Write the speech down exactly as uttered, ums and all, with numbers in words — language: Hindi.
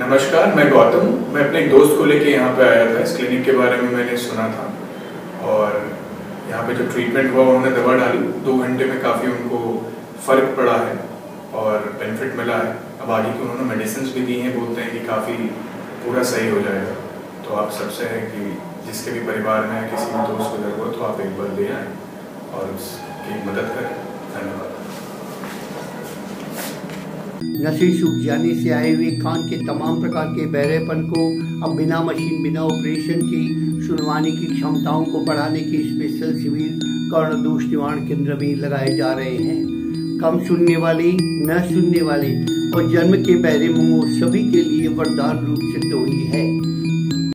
नमस्कार, मैं गौतम हूँ। मैं अपने एक दोस्त को लेके यहाँ पे आया था। इस क्लिनिक के बारे में मैंने सुना था और यहाँ पे जो ट्रीटमेंट हुआ उन्होंने दवा डाली, दो घंटे में काफ़ी उनको फ़र्क पड़ा है और बेनिफिट मिला है। अब आगे की उन्होंने मेडिसिन भी दी हैं, बोलते हैं कि काफ़ी पूरा सही हो जाएगा। तो आप सबसे है कि जिसके भी परिवार में किसी भी दोस्त को ज़रूरत हो, आप एक बार ले आएँ और उसकी मदद करें। धन्यवाद। नसें सूख जाने से आए हुए कान के तमाम प्रकार के बहरेपन को अब बिना मशीन बिना ऑपरेशन की सुनवाने की क्षमताओं को बढ़ाने के स्पेशल शिविर कर्ण दोष निवारण केंद्र में लगाए जा रहे हैं। कम सुनने वाले, न सुनने वाले और जन्म के बहरे मुंह सभी के लिए वरदान रूप सिद्ध हुई है।